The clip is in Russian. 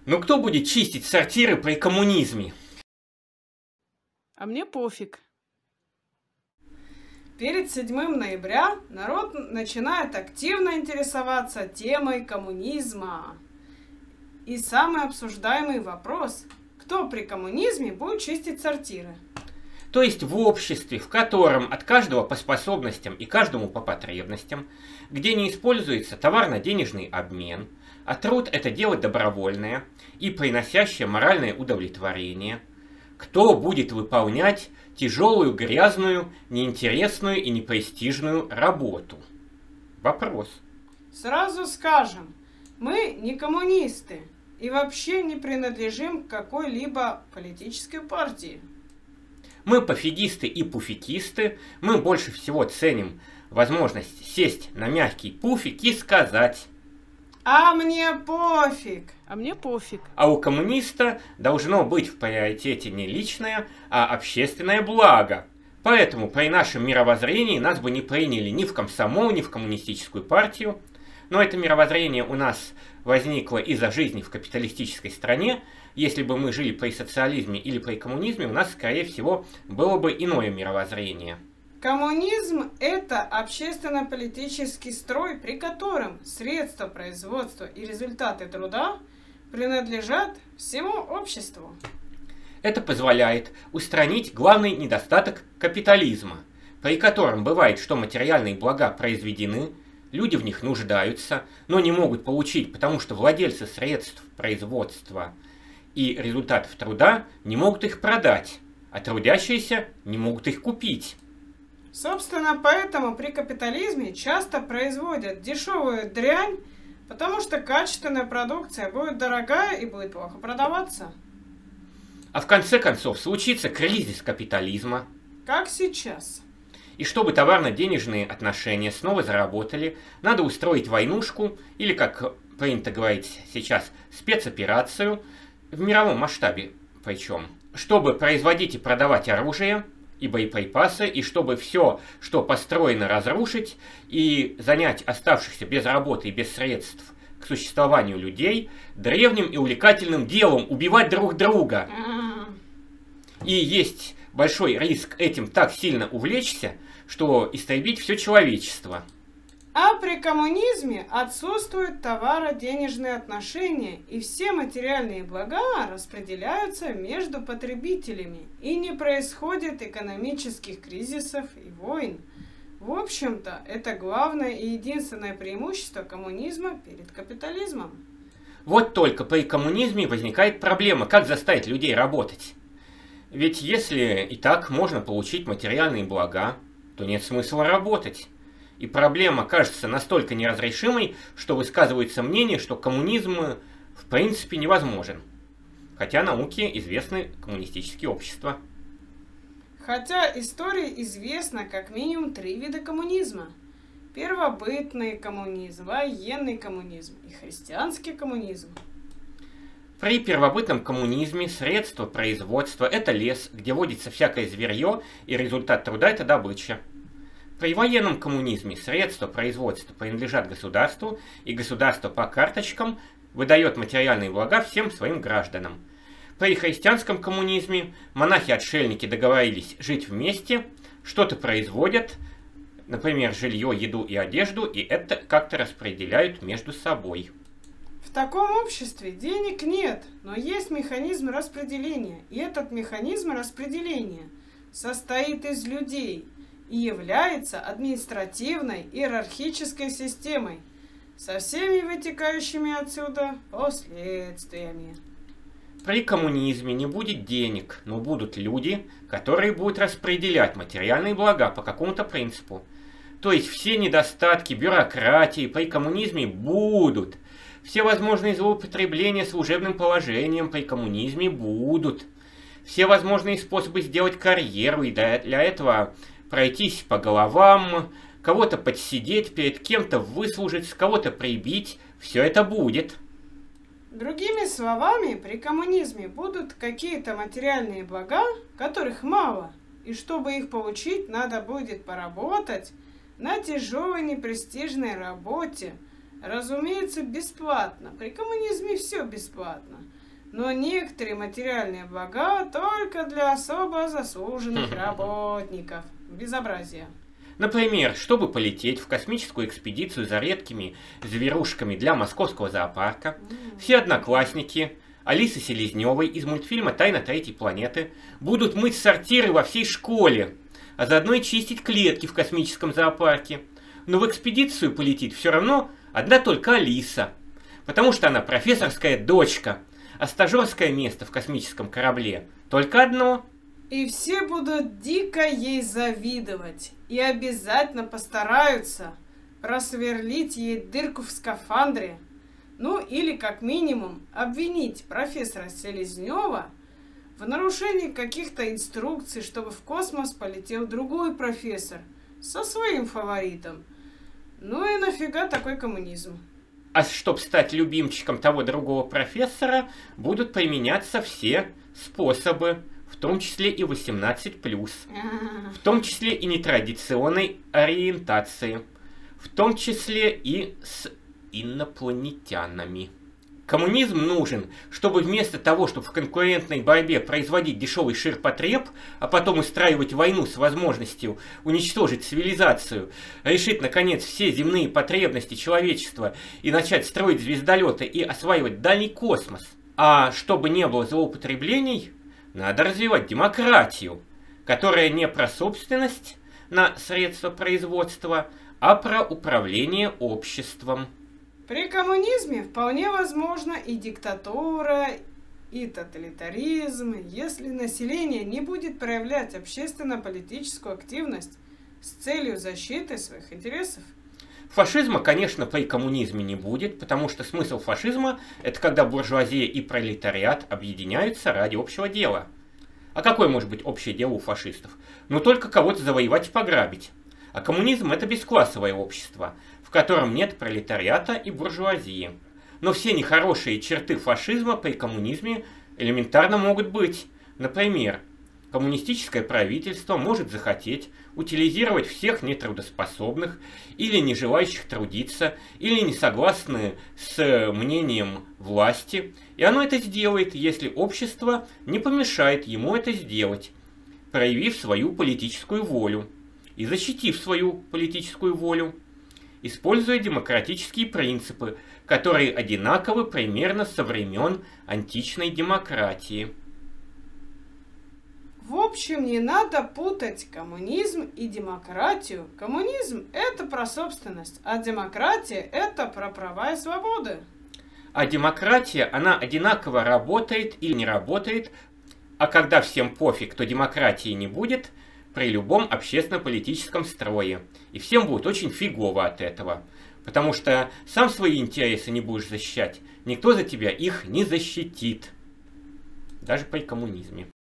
Но кто будет чистить сортиры при коммунизме? А мне пофиг. Перед 7 ноября народ начинает активно интересоваться темой коммунизма. И самый обсуждаемый вопрос: кто при коммунизме будет чистить сортиры? То есть в обществе, в котором от каждого по способностям и каждому по потребностям, где не используется товарно-денежный обмен, а труд это дело добровольное и приносящее моральное удовлетворение, кто будет выполнять тяжелую, грязную, неинтересную и непрестижную работу? Вопрос. Сразу скажем, мы не коммунисты и вообще не принадлежим к какой-либо политической партии. Мы пофигисты и пуфикисты, мы больше всего ценим возможность сесть на мягкий пуфик и сказать: А мне пофиг. А мне пофиг. а у коммуниста должно быть в приоритете не личное, а общественное благо. Поэтому при нашем мировоззрении нас бы не приняли ни в комсомол, ни в коммунистическую партию. Но это мировоззрение у нас возникло из-за жизни в капиталистической стране. Если бы мы жили при социализме или при коммунизме, у нас, скорее всего, было бы иное мировоззрение. Коммунизм – это общественно-политический строй, при котором средства производства и результаты труда принадлежат всему обществу. Это позволяет устранить главный недостаток капитализма, при котором бывает, что материальные блага произведены, люди в них нуждаются, но не могут получить, потому что владельцы средств производства и результатов труда не могут их продать, а трудящиеся не могут их купить. Собственно, поэтому при капитализме часто производят дешевую дрянь, потому что качественная продукция будет дорогая и будет плохо продаваться. А в конце концов случится кризис капитализма. Как сейчас. И чтобы товарно-денежные отношения снова заработали, надо устроить войнушку, или, как принято говорить сейчас, спецоперацию, в мировом масштабе причем, чтобы производить и продавать оружие и боеприпасы, и чтобы все, что построено, разрушить и занять оставшихся без работы и без средств к существованию людей древним и увлекательным делом убивать друг друга. И есть большой риск этим так сильно увлечься, что истребить все человечество. А при коммунизме отсутствуют товаро-денежные отношения, и все материальные блага распределяются между потребителями, и не происходит экономических кризисов и войн. В общем-то, это главное и единственное преимущество коммунизма перед капитализмом. Вот только при коммунизме возникает проблема, как заставить людей работать. Ведь если и так можно получить материальные блага, то нет смысла работать. И проблема кажется настолько неразрешимой, что высказывается мнение, что коммунизм в принципе невозможен. Хотя науке известны коммунистические общества. Хотя истории известно как минимум 3 вида коммунизма. Первобытный коммунизм, военный коммунизм и христианский коммунизм. При первобытном коммунизме средства производства – это лес, где водится всякое зверье, и результат труда – это добыча. При военном коммунизме средства производства принадлежат государству, и государство по карточкам выдает материальные блага всем своим гражданам. При христианском коммунизме монахи-отшельники договорились жить вместе, что-то производят, например, жилье, еду и одежду, и это как-то распределяют между собой. В таком обществе денег нет, но есть механизм распределения, и этот механизм распределения состоит из людей и является административной иерархической системой со всеми вытекающими отсюда последствиями. При коммунизме не будет денег, но будут люди, которые будут распределять материальные блага по какому-то принципу. То есть все недостатки бюрократии при коммунизме будут. Все возможные злоупотребления служебным положением при коммунизме будут. Все возможные способы сделать карьеру и для этого пройтись по головам, кого-то подсидеть, перед кем-то выслужить, кого-то прибить, все это будет. Другими словами, при коммунизме будут какие-то материальные блага, которых мало, и чтобы их получить, надо будет поработать на тяжелой непрестижной работе, Разумеется, бесплатно. При коммунизме все бесплатно. Но некоторые материальные блага только для особо заслуженных работников. Безобразие. Например, чтобы полететь в космическую экспедицию за редкими зверушками для московского зоопарка, все одноклассники Алисы Селезневой из мультфильма «Тайна третьей планеты» будут мыть сортиры во всей школе, а заодно и чистить клетки в космическом зоопарке. Но в экспедицию полетит все равно одна только Алиса, потому что она профессорская дочка, а стажерское место в космическом корабле только одно. И все будут дико ей завидовать. И обязательно постараются просверлить ей дырку в скафандре. Ну или как минимум обвинить профессора Селезнева в нарушении каких-то инструкций, чтобы в космос полетел другой профессор со своим фаворитом. Ну и нафига такой коммунизм? А чтобы стать любимчиком того другого профессора, будут применяться все способы, в том числе и 18+, в том числе и нетрадиционной ориентации, в том числе и с инопланетянами. Коммунизм нужен, чтобы вместо того, чтобы в конкурентной борьбе производить дешевый ширпотреб, а потом устраивать войну с возможностью уничтожить цивилизацию, решить, наконец, все земные потребности человечества и начать строить звездолеты и осваивать дальний космос. А чтобы не было злоупотреблений, надо развивать демократию, которая не про собственность на средства производства, а про управление обществом. При коммунизме вполне возможно и диктатура, и тоталитаризм, если население не будет проявлять общественно-политическую активность с целью защиты своих интересов. Фашизма, конечно, при коммунизме не будет, потому что смысл фашизма – это когда буржуазия и пролетариат объединяются ради общего дела. А какое может быть общее дело у фашистов? Ну только кого-то завоевать и пограбить. А коммунизм – это бесклассовое общество, в котором нет пролетариата и буржуазии. Но все нехорошие черты фашизма при коммунизме элементарно могут быть. Например, коммунистическое правительство может захотеть утилизировать всех нетрудоспособных или не желающих трудиться, или не согласны с мнением власти, и оно это сделает, если общество не помешает ему это сделать, проявив свою политическую волю и защитив свою политическую волю, используя демократические принципы, которые одинаковы примерно со времен античной демократии. В общем, не надо путать коммунизм и демократию. Коммунизм – это про собственность, а демократия – это про права и свободы. А демократия, она одинаково работает или не работает, а когда всем пофиг, то демократии не будет при любом общественно-политическом строе. И всем будет очень фигово от этого. Потому что сам свои интересы не будешь защищать, никто за тебя их не защитит. Даже при коммунизме.